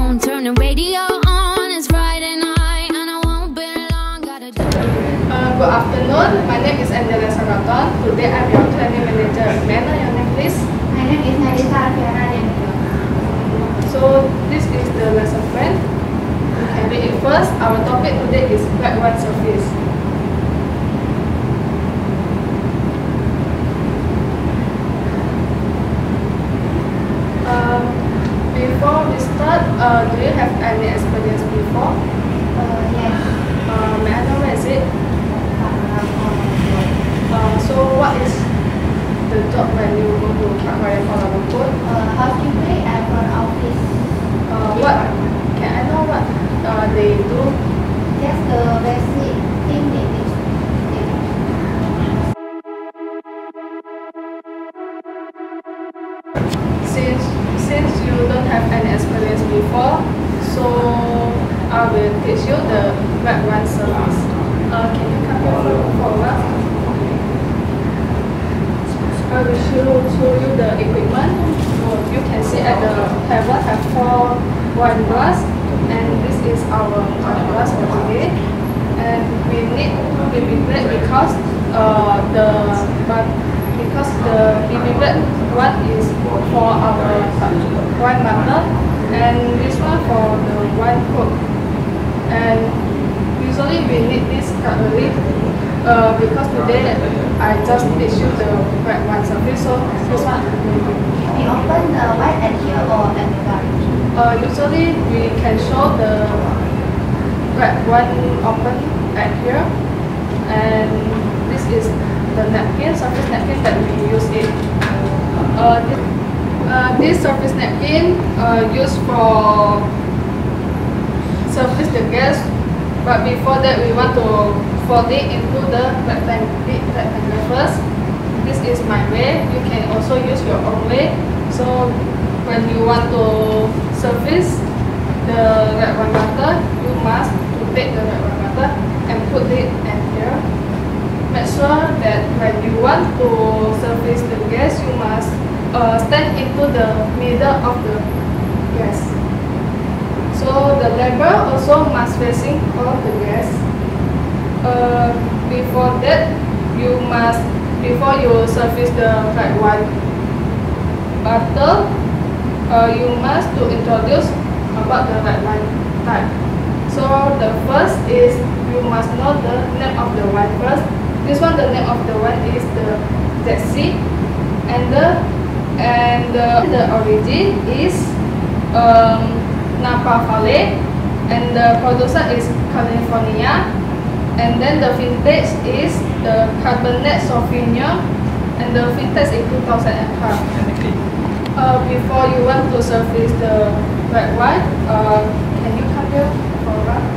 phone, turn the radio on. It's Friday night and I won't be long. Gotta do Good afternoon. My name is Angela Saraton. Today I'm your training manager. May I know your name, please? My name is Nadisa Alfiana Dianito. So this is the lesson plan. You can read it first. Our topic today is Grade 1 surface. Before we start, do you have any experience before? Yes. May I know where is it? So what is the job when you go to Kuala Lumpur? Housekeeping at an office. What can I know what they do? Just the basic thing they need. Since you don't have any experience before, so I will teach you the Grade 1 service. Can you come here for a while? I will show you the equipment. You can see at the table have 4 wine glass, and this is our wine glass for today. And we need bibiblet because the bibiblet one is for our wine bottle, and this one for the wine cork. And usually we need this cutlery because today I just teach you the Grade 1 surface, so this one We open the white at here or at the back? usually we can show the Grade 1 open at here, and this is the napkin, surface napkin that we use it. This surface napkin used for surface the gas, but before that we want to fold it into the rectangle first. This is my way. You can also use your own way. So when you want to surface the Grade 1 butter, you must to take the Grade 1 butter and put it in here. Make sure that when you want to surface the gas, you must stand into the middle of the gas. So the lever also must facing all the gas. Before that, before you surface the Grade 1 butter, you must to introduce about the Grade 1 type. So the first is you must know the name of the wine first. This one, the name of the wine is the ZC, and the origin is Napa Valley, and the producer is California, and then the vintage is the Cabernet Sauvignon, and the vintage is 2012. Before you want to surface the red wine, can you come here for a while?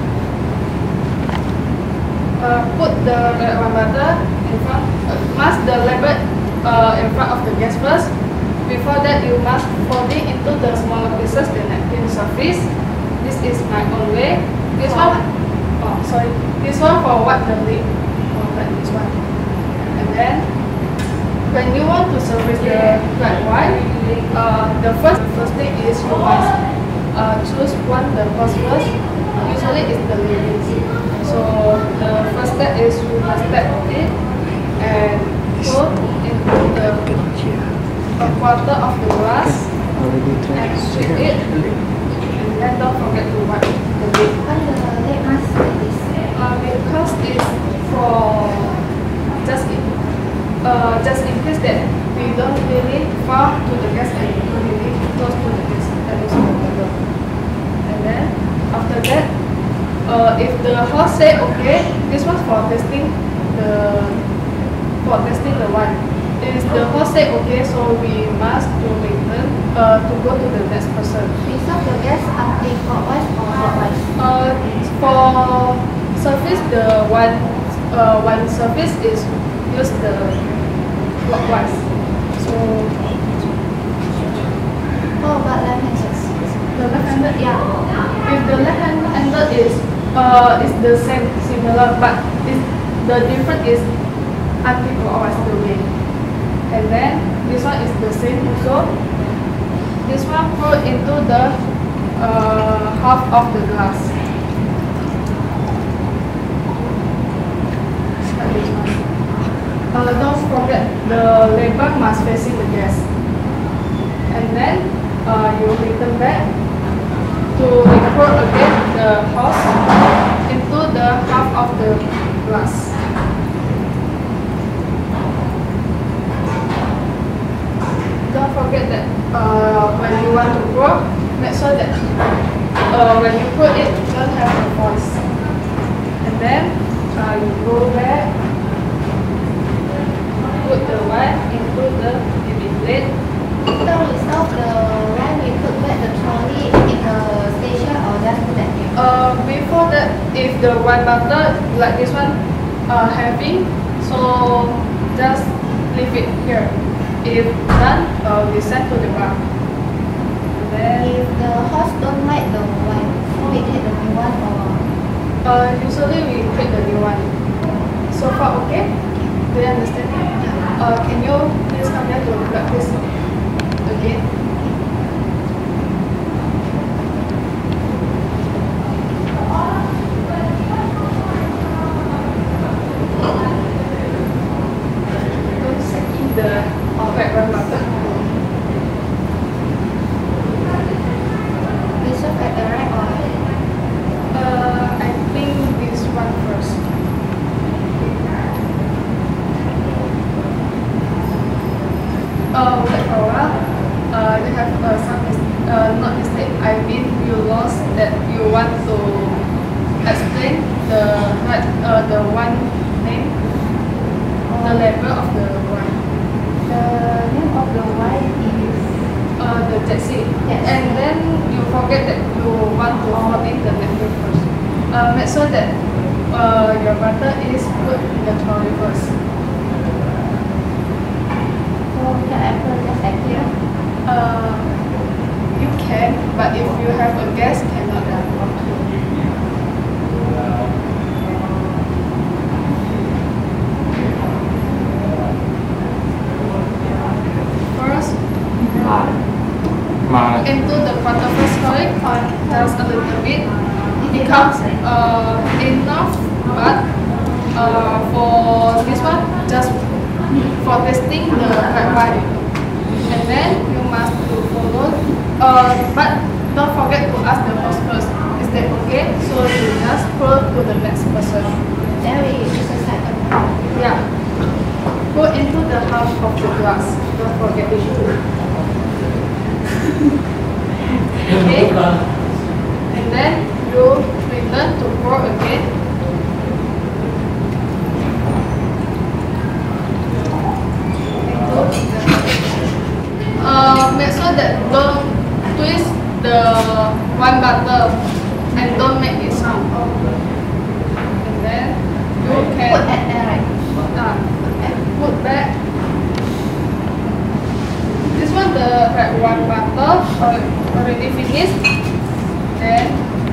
Put the Grade 1 butter in front, mask the label in front of the gas first. Before that, you must fold it into the smaller pieces, the napkin surface. This is my own way. This one, this one for what the lid, this one. And then, when you want to surface the Grade 1, the first thing is you must choose one the first. Usually it's the lid. So the first step is you must tap it and put into the a quarter of the glass and shake it, and then don't forget to wipe the lid. Because it's for just in case that we don't really far to the gas and really close to the gas. That is the problem. And then after that, if the host say okay, this was for testing the wine. If the host say okay, so we must to return to go to the next person. Reserve the gas anti-clockwise or clockwise? For surface, the one surface is use the clockwise. So But left-handed. the left-handed, yeah. If the left-handed is the same, similar, but the difference is anti-clockwise the way. And then this one is the same also. This one put into the half of the glass. Like this one. Don't forget the label must facing the gas. And then you return back to pour again the hose into the half of the glass. Don't forget that when you want to pour, make sure that when you put it, don't have a voice. And then you go back, put the wine into the baby plate. After we stop the wine, we put back the trolley in the station or just put that here? Before that, if the wine bottle like this one heavy, so just leave it here. If done, we send to the bar. Then If the horse don't like the wine, so we take the new one or? usually we take the new one. So far, okay? Do you understand? Can you please come here to practice again? Don't suck in the red wine bottle. We serve at the right or? I think this one first. Wait for a while. You have not mistake. I mean, you lost that you want to explain the one name, the label of the wine. The name of the wine is? The Jesse. Yes. And then you forget that you want to put in the label first. Make sure that your butter is put in the trolley first. So can I put just like here? You can, but if you have a guest, cannot. First, into the quarter first trolley, just a little bit. It becomes enough, but for this one, just for testing the red wine. And then you must to follow, but don't forget to ask the host first. Is that okay? So you just pour to the next person. Then we just like Yeah. Go into the half of the glass. Don't forget it. Okay. And then you return to pour again. Make sure that don't twist the wine bottle and don't make it sound. And then you can put at there, right? put back. This one the red wine bottle already finished. Then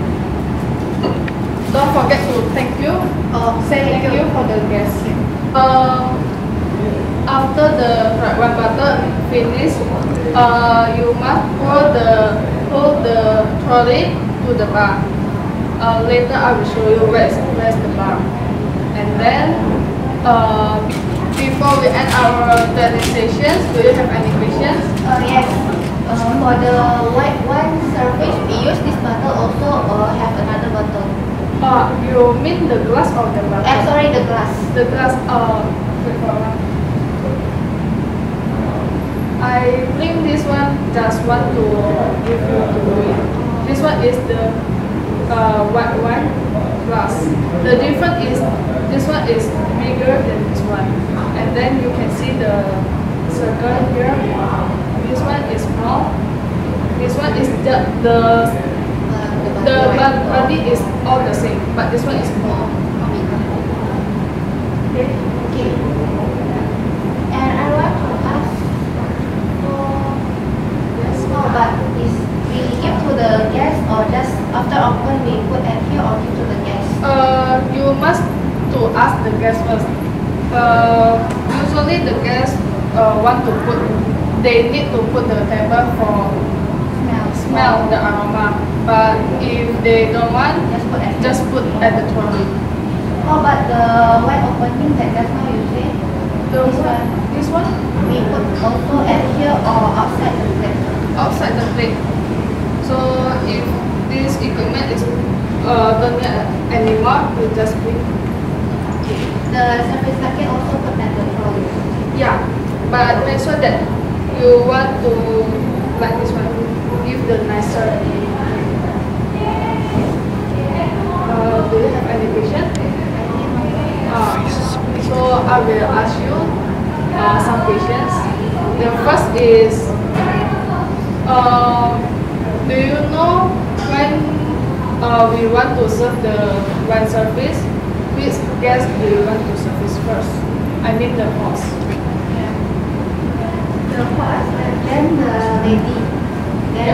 don't forget to thank you or say thank you for the guest. After the red wine bottle finished, you must hold the trolley to the bar. Later I will show you where's the bar. And then before we end our training sessions, do you have any questions? Yes. For the white wine service, we use this bottle also or have another bottle? You mean the glass or the bottle? Sorry, the glass. The glass. Wait for a while. I think this one just want to give you to do it. This one is the white wine glass. The difference is this one is bigger than this one, and then you can see the circle here. This one is small. This one is the body is all the same, but this one is small. Okay. Okay. And I want to ask but is we give to the guest or just after open we put at here or give to the guest? You must to ask the guest first. Usually the guests want to put, they need to put the table for smell the aroma. But if they don't want, Just put at just put at here. the trolley. How about the white opening that just now you say? This one. This one? We put also at here or outside the plate? Outside the plate. So if this equipment is don't need anymore, we just bring. The service bucket also put at the trolley. Yeah, but make sure that you want to like this one. Give the nicer. Do you have any question? So I will ask you some questions. The first is, do you know when we want to serve the wine service, which guest do you want to service first? I mean the host. The horse, then the lady, then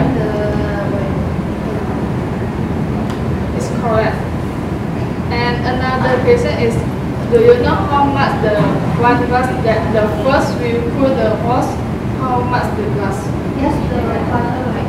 It's correct. And another question is, do you know how much the one glass that the first we put the host, how much the glass? yes, the bottle right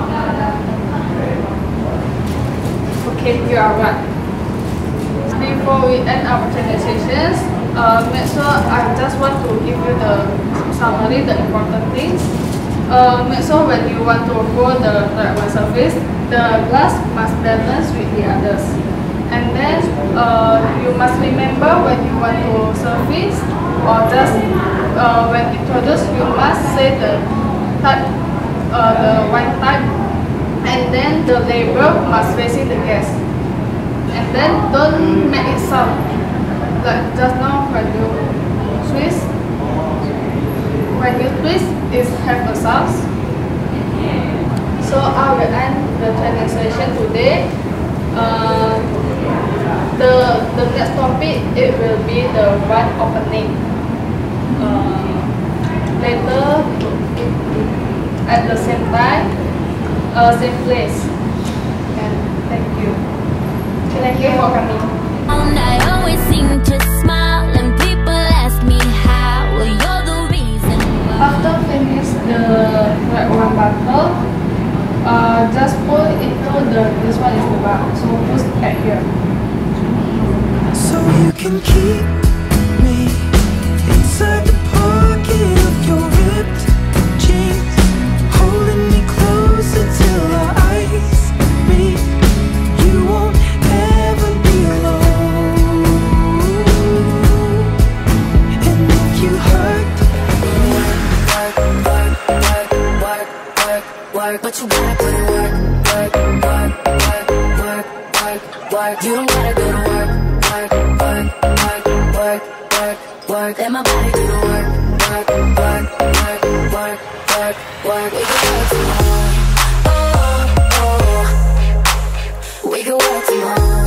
Okay, you are right. Before we end our training sessions, make sure I just want to give you the summary, the important things. Make sure when you want to hold the wine service, the glass must balance with the others. And then you must remember when you want to service or just when introduced, you must say the type, the wine type, and then the label must facing the guest. And then don't make it sound like just now when you twist. When you twist, it have a sound. So I will end the training session today. The next topic, it will be the wine opening. Later at the same time, same place. And thank you. Thank you for coming. I always seem to smile and people ask me how. Well, you're the reason why. After finish the red wine bottle, just put into this one is the bar. So put at here. So you can keep me inside the pocket of your ripped jeans, holding me closer till our eyes meet. You won't ever be alone. And if you hurt me, work, but you gotta put in work. You don't gotta go to work. Work, let my body do the work. We can work tomorrow. We can work tomorrow.